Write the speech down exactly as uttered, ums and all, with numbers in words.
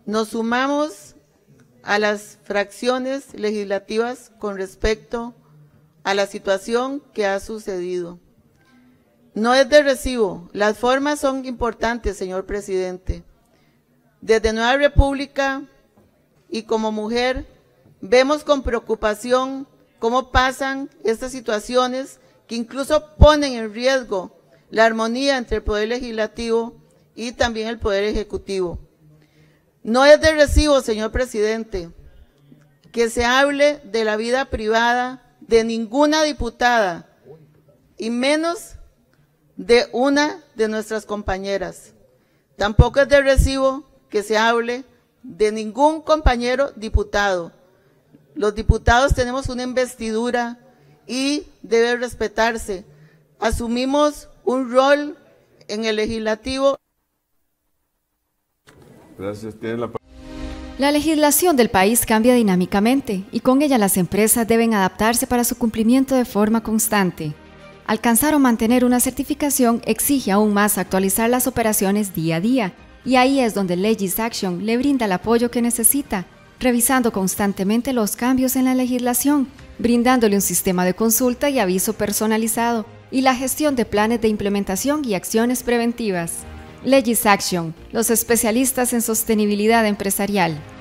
nos sumamos a las fracciones legislativas con respecto a la situación que ha sucedido. No es de recibo, las formas son importantes, señor presidente. Desde Nueva República y como mujer, vemos con preocupación cómo pasan estas situaciones que incluso ponen en riesgo la armonía entre el Poder Legislativo y también el Poder Ejecutivo. No es de recibo, señor presidente, que se hable de la vida privada de ninguna diputada y menos de una de nuestras compañeras. Tampoco es de recibo que se hable de ningún compañero diputado. Los diputados tenemos una investidura y debe respetarse. Asumimos un rol en el legislativo. Gracias. Tiene la... La legislación del país cambia dinámicamente y con ella las empresas deben adaptarse para su cumplimiento de forma constante. Alcanzar o mantener una certificación exige aún más actualizar las operaciones día a día, y ahí es donde LegisAction le brinda el apoyo que necesita, revisando constantemente los cambios en la legislación, brindándole un sistema de consulta y aviso personalizado, y la gestión de planes de implementación y acciones preventivas. LegisAction, los especialistas en sostenibilidad empresarial.